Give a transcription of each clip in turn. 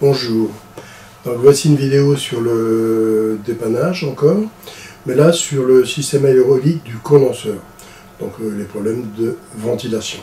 Bonjour, donc voici une vidéo sur le dépannage encore, mais là sur le système aérolique du condenseur, donc les problèmes de ventilation.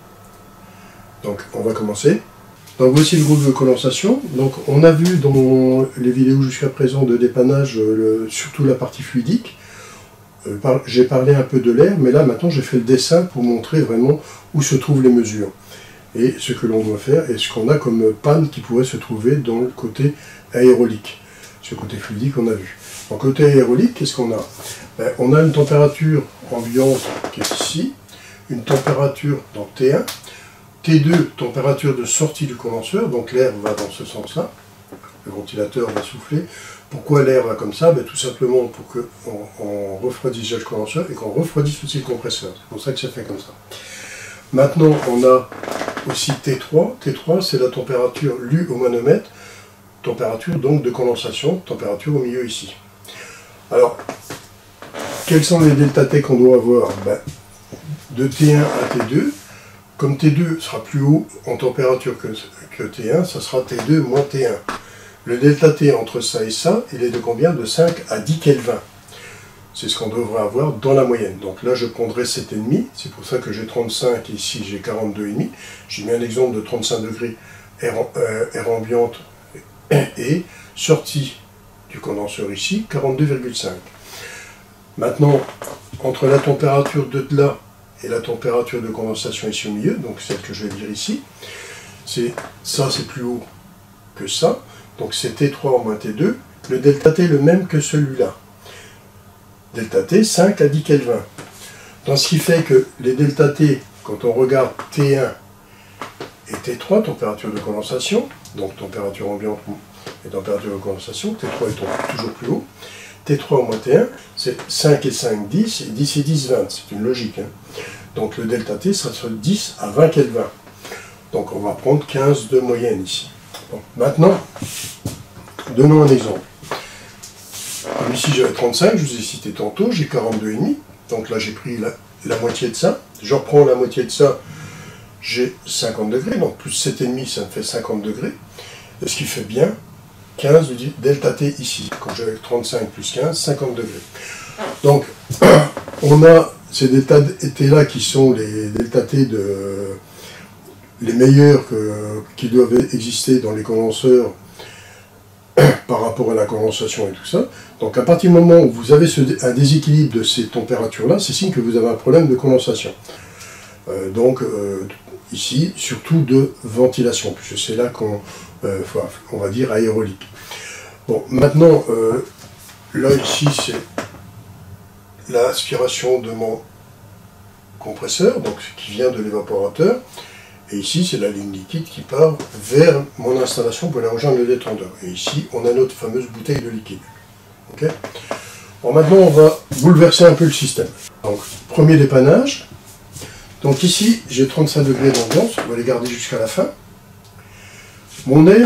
Donc on va commencer. Donc voici le groupe de condensation. Donc on a vu dans les vidéos jusqu'à présent de dépannage surtout la partie fluidique. J'ai parlé un peu de l'air, mais là maintenant j'ai fait le dessin pour montrer vraiment où se trouvent les mesures et ce que l'on doit faire et ce qu'on a comme panne qui pourrait se trouver dans le côté aérolique. Ce côté fluidique on a vu. En côté aérolique, qu'est-ce qu'on a? On a une température ambiante qui est ici, une température dans T1, T2, température de sortie du condenseur, donc l'air va dans ce sens-là, le ventilateur va souffler. Pourquoi l'air va comme ça? Tout simplement pour qu'on refroidisse le condenseur et qu'on refroidisse aussi le compresseur. C'est pour ça que ça fait comme ça. Maintenant, on a aussi T3. T3, c'est la température lue au manomètre, température donc de condensation, température au milieu ici. Alors, quels sont les delta T qu'on doit avoir? De T1 à T2. Comme T2 sera plus haut en température que T1, ça sera T2 moins T1. Le delta T entre ça et ça, il est de combien? De 5 à 10 Kelvin. C'est ce qu'on devrait avoir dans la moyenne. Donc là, je prendrai 7,5. C'est pour ça que j'ai 35 et ici j'ai 42,5. J'ai mis un exemple de 35 degrés air ambiante et sortie du condenseur ici, 42,5. Maintenant, entre la température de là et la température de condensation ici au milieu, donc celle que je vais dire ici, ça c'est plus haut que ça, donc c'est T3 moins T2, le delta T est le même que celui-là. Delta T, 5 à 10 Kelvin. Donc ce qui fait que les delta T, quand on regarde T1 et T3, température de condensation, donc température ambiante et température de condensation, T3 est toujours plus haut, T3 moins T1, c'est 5 et 5, 10, et 10 et 10, 20, c'est une logique. Donc le delta T sera sur 10 à 20 Kelvin. Donc on va prendre 15 de moyenne ici. Bon, maintenant, donnons un exemple. Comme ici j'avais 35, je vous ai cité tantôt, j'ai 42,5, donc là j'ai pris la moitié de ça. Je reprends la moitié de ça, j'ai 50 degrés, donc plus 7,5 ça me fait 50 degrés. Et ce qui fait bien 15 de delta T ici. Quand j'avais 35 plus 15, 50 degrés. Donc, on a ces delta T là qui sont les delta T les meilleurs qui doivent exister dans les condenseurs par rapport à la condensation et tout ça. Donc, à partir du moment où vous avez un déséquilibre de ces températures-là, c'est signe que vous avez un problème de condensation. Ici, surtout de ventilation, puisque c'est là qu'on va dire aérolique. Bon, maintenant, là, ici, c'est l'aspiration de mon compresseur, donc qui vient de l'évaporateur, et ici, c'est la ligne liquide qui part vers mon installation pour aller rejoindre le détendeur. Et ici, on a notre fameuse bouteille de liquide. Okay. Bon, maintenant, on va bouleverser un peu le système. Donc, premier dépannage. Donc ici, j'ai 35 degrés d'ambiance, on va les garder jusqu'à la fin. Mon air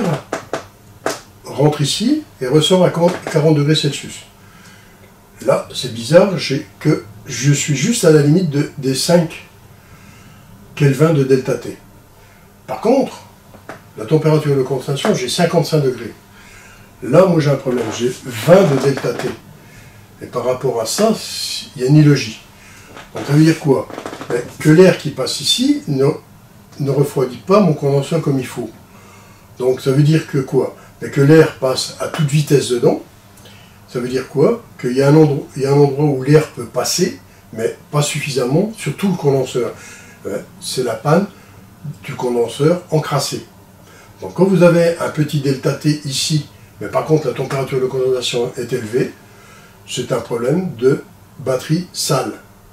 rentre ici et ressort à 40 degrés Celsius. Là, c'est bizarre, je suis juste à la limite des 5 Kelvin de delta T. Par contre, la température de condensation, j'ai 55 degrés. Là, moi j'ai un problème, j'ai 20 de delta T. Et par rapport à ça, il y a une illogie. Donc ça veut dire quoi? Que l'air qui passe ici ne refroidit pas mon condenseur comme il faut. Donc ça veut dire que quoi? Que l'air passe à toute vitesse dedans. Ça veut dire quoi? Qu'il y a un endroit où l'air peut passer, mais pas suffisamment sur tout le condenseur. C'est la panne du condenseur encrassé. Donc quand vous avez un petit delta T ici, mais par contre la température de condensation est élevée, c'est un problème de batterie sale.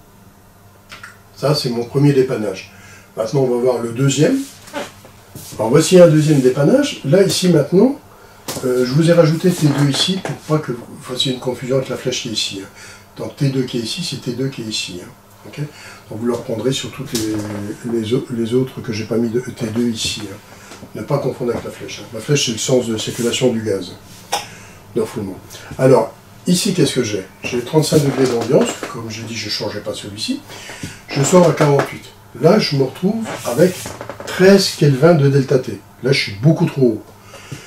Ça, c'est mon premier dépannage. Maintenant, on va voir le deuxième. Alors, voici un deuxième dépannage. Là, ici, maintenant, je vous ai rajouté T2 ici pour pas que vous fassiez une confusion avec la flèche qui est ici. Donc, T2 qui est ici, c'est T2 qui est ici. Okay. Donc, vous le reprendrez sur toutes les autres que j'ai pas mis de T2 ici. Ne pas confondre avec la flèche. La flèche, c'est le sens de circulation du gaz. D'enfoulement. Alors, ici, qu'est-ce que j'ai? J'ai 35 degrés d'ambiance. Comme j'ai dit, je ne changerai pas celui-ci. Je sors à 48. Là, je me retrouve avec 13 Kelvin de delta T. Là, je suis beaucoup trop haut.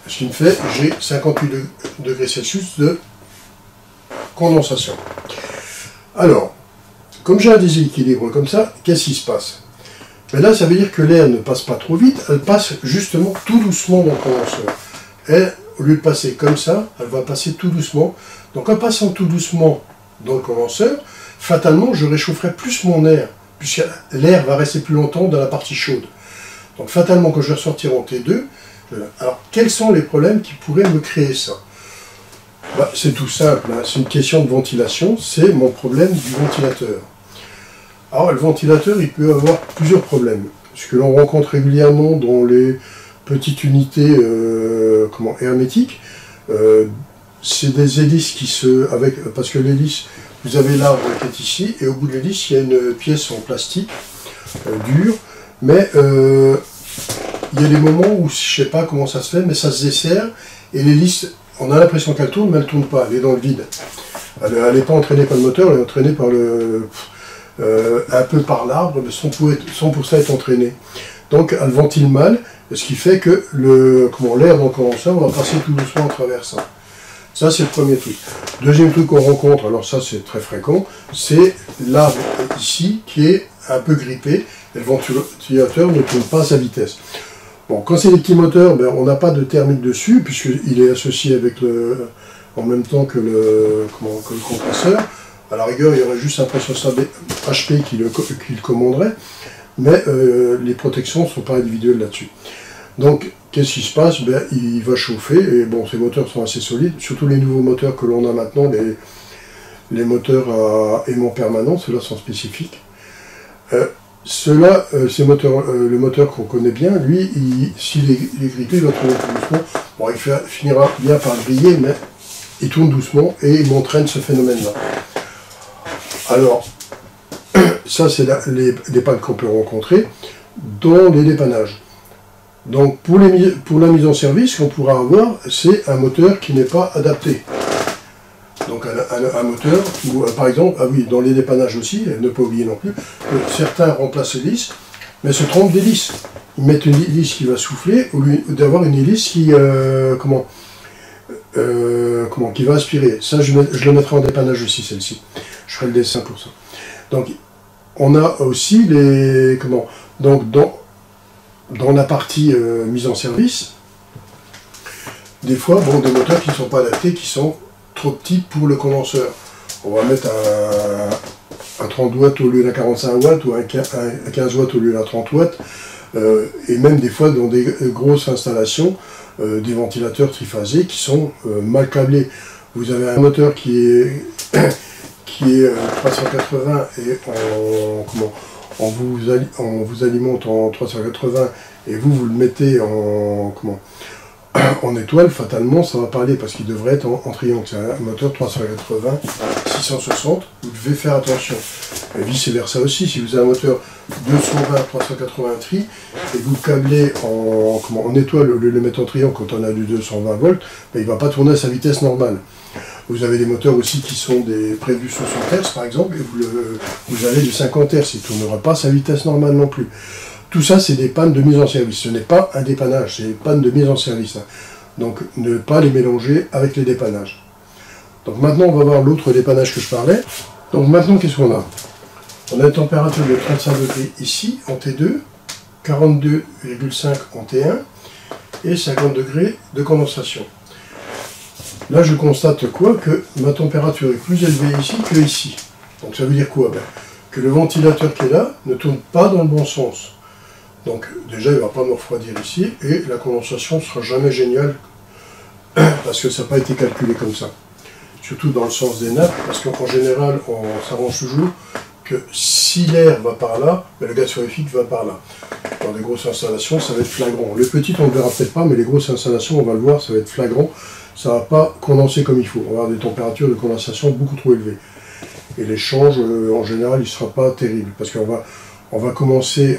Ce qui me fait, j'ai 58 degrés Celsius de condensation. Alors, comme j'ai un déséquilibre comme ça, qu'est-ce qui se passe? Mais là, ça veut dire que l'air ne passe pas trop vite, elle passe justement tout doucement dans le condenseur. Et au lieu de passer comme ça, elle va passer tout doucement. Donc en passant tout doucement dans le condenseur, fatalement, je réchaufferai plus mon air, puisque l'air va rester plus longtemps dans la partie chaude. Donc fatalement, quand je vais ressortir en T2, alors quels sont les problèmes qui pourraient me créer ça? Bah, c'est tout simple, hein. C'est une question de ventilation, c'est mon problème du ventilateur. Alors le ventilateur, il peut avoir plusieurs problèmes. Ce que l'on rencontre régulièrement dans les petites unités hermétiques, c'est des hélices qui se... parce que l'hélice, vous avez l'arbre qui est ici, et au bout de l'hélice, il y a une pièce en plastique dure, mais il y a des moments où, je ne sais pas comment ça se fait, mais ça se desserre, et l'hélice, on a l'impression qu'elle tourne, mais elle ne tourne pas, elle est dans le vide. Elle n'est pas entraînée par le moteur, elle est entraînée par un peu par l'arbre, mais sans pour ça être entraînée. Donc elle ventile mal, ce qui fait que l'air dans le condenseur va passer tout doucement à travers ça. Ça, c'est le premier truc. Deuxième truc qu'on rencontre, alors ça c'est très fréquent, c'est l'arbre ici qui est un peu grippé, et le ventilateur ne tourne pas à sa vitesse. Bon, quand c'est des petits moteurs, ben, on n'a pas de thermique dessus, puisqu'il est associé avec en même temps que le compresseur. À la rigueur, il y aurait juste un processeur HP qui le commanderait, mais les protections ne sont pas individuelles là-dessus. Donc, qu'est-ce qui se passe? Ben, il va chauffer, et bon, ces moteurs sont assez solides, surtout les nouveaux moteurs que l'on a maintenant, les moteurs à aimant permanent, ceux-là sont spécifiques. Ces moteurs, le moteur qu'on connaît bien, lui, s'il est grippé, il va tourner tout doucement. Bon, il finira bien par griller, mais il tourne doucement et il m'entraîne ce phénomène-là. Alors, ça, c'est les pannes qu'on peut rencontrer dans les dépannages. Donc, pour la mise en service, qu'on pourra avoir, c'est un moteur qui n'est pas adapté. Donc un moteur, où, par exemple, ah oui, dans les dépannages aussi, ne pas oublier non plus, que certains remplacent l'hélice, mais se trompent d'hélice. Ils mettent une hélice qui va souffler, au lieu d'avoir une hélice qui, qui va aspirer. Ça, je le mettrai en dépannage aussi, celle-ci. Je ferai le dessin pour ça. Donc, on a aussi les... Donc, dans la partie mise en service, des fois, bon, des moteurs qui ne sont pas adaptés, qui sont trop petit pour le condenseur. On va mettre un 30 watts au lieu d'un 45 watts ou un 15 watts au lieu d'un 30 watts. Et même des fois dans des grosses installations, des ventilateurs triphasés qui sont mal câblés. Vous avez un moteur qui est 380 et on vous alimente en 380 et vous le mettez en étoile, fatalement, ça va parler parce qu'il devrait être en triangle. C'est un moteur 380, 660, vous devez faire attention. Et vice versa aussi, si vous avez un moteur 220, 380 tri, et vous le câblez en étoile au lieu de le mettre en triangle quand on a du 220 volts, ben, il ne va pas tourner à sa vitesse normale. Vous avez des moteurs aussi qui sont prévus 60 Hz par exemple, et vous avez du 50 Hz, il ne tournera pas à sa vitesse normale non plus. Tout ça, c'est des pannes de mise en service. Ce n'est pas un dépannage, c'est des pannes de mise en service. Hein. Donc, ne pas les mélanger avec les dépannages. Donc maintenant, on va voir l'autre dépannage que je parlais. Donc maintenant, qu'est-ce qu'on a? On a une température de 35 degrés ici, en T2, 42,5 en T1, et 50 degrés de condensation. Là, je constate quoi? Que ma température est plus élevée ici que ici. Donc ça veut dire quoi? Ben, que le ventilateur qui est là ne tourne pas dans le bon sens. Donc déjà il ne va pas me refroidir ici et la condensation ne sera jamais géniale parce que ça n'a pas été calculé comme ça. Surtout dans le sens des nappes, parce qu'en général on s'arrange toujours que si l'air va par là, ben, le gaz sphérifique va par là. Dans des grosses installations ça va être flagrant. Les petites on ne le verra peut-être pas, mais les grosses installations on va le voir, ça va être flagrant. Ça ne va pas condenser comme il faut. On va avoir des températures de condensation beaucoup trop élevées. Et l'échange en général il ne sera pas terrible parce qu'on va commencer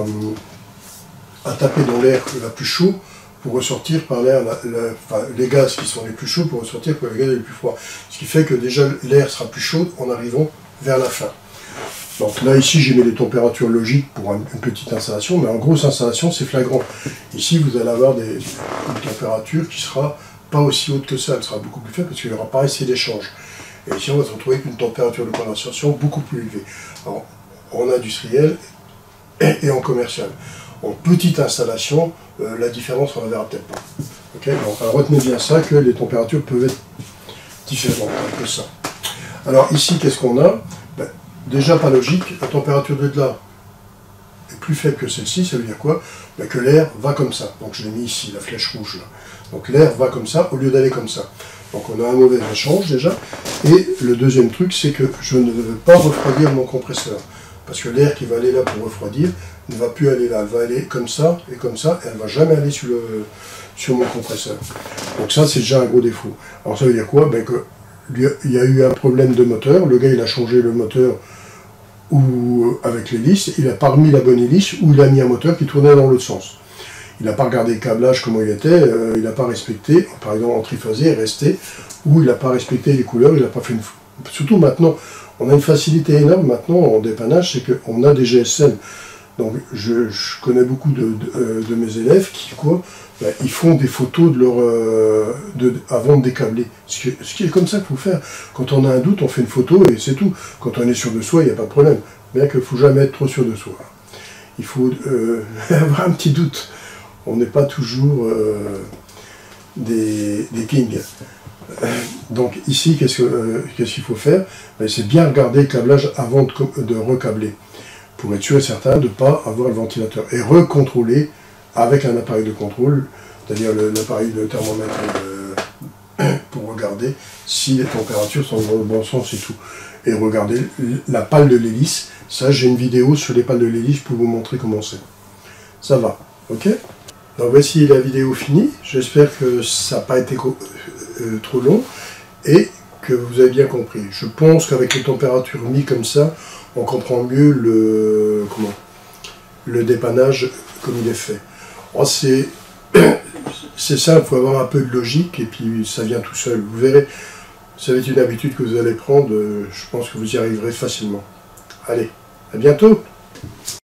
à taper dans l'air la plus chaud pour ressortir par l'air, les gaz qui sont les plus chauds pour ressortir par les gaz les plus froids. Ce qui fait que déjà l'air sera plus chaud en arrivant vers la fin. Donc là, ici, j'ai mis les températures logiques pour une petite installation, mais en grosse installation, c'est flagrant. Ici, vous allez avoir une température qui sera pas aussi haute que ça, elle sera beaucoup plus faible parce qu'il n'y aura pas assez d'échange. Et ici, on va se retrouver avec une température de condensation beaucoup plus élevée. Alors, en industriel et en commercial. En petite installation, la différence, on ne la verra peut-être pas. Okay, donc, retenez bien ça, que les températures peuvent être différentes que ça. Alors ici, qu'est-ce qu'on a? Ben, déjà pas logique, la température de là est plus faible que celle-ci, ça veut dire quoi? Ben, que l'air va comme ça. Donc je l'ai mis ici, la flèche rouge là. Donc l'air va comme ça au lieu d'aller comme ça. Donc on a un mauvais échange déjà. Et le deuxième truc, c'est que je ne veux pas refroidir mon compresseur. Parce que l'air qui va aller là pour refroidir ne va plus aller là. Elle va aller comme ça, et elle ne va jamais aller sur mon compresseur. Donc ça, c'est déjà un gros défaut. Alors ça veut dire quoi? Ben que il y a eu un problème de moteur. Le gars, il a changé le moteur avec l'hélice. Il n'a pas remis la bonne hélice, ou il a mis un moteur qui tournait dans l'autre sens. Il n'a pas regardé le câblage, comment il était. Il n'a pas respecté, par exemple, en triphasé, est resté, ou il n'a pas respecté les couleurs. Il n'a pas fait une... Surtout maintenant, on a une facilité énorme maintenant en dépannage, c'est qu'on a des GSM. Donc je connais beaucoup de mes élèves qui, ben, ils font des photos avant de décabler. Ce qui est comme ça qu'il faut faire. Quand on a un doute, on fait une photo et c'est tout. Quand on est sûr de soi, il n'y a pas de problème. Bien qu'il ne faut jamais être trop sûr de soi. Il faut avoir un petit doute. On n'est pas toujours des kings. Donc ici, qu'est-ce qu'il faut faire? Ben, c'est bien regarder le câblage avant de recabler, pour être sûr et certain de ne pas avoir le ventilateur. Et recontrôler avec un appareil de contrôle, c'est-à-dire l'appareil de thermomètre pour regarder si les températures sont dans le bon sens et tout. Et regarder la pale de l'hélice. Ça, j'ai une vidéo sur les pales de l'hélice pour vous montrer comment c'est. Ça va, ok? Donc voici la vidéo finie. J'espère que ça n'a pas été trop long et que vous avez bien compris. Je pense qu'avec les températures mises comme ça, on comprend mieux le dépannage comme il est fait. Oh, c'est ça, il faut avoir un peu de logique et puis ça vient tout seul. Vous verrez, ça va être une habitude que vous allez prendre, je pense que vous y arriverez facilement. Allez, à bientôt!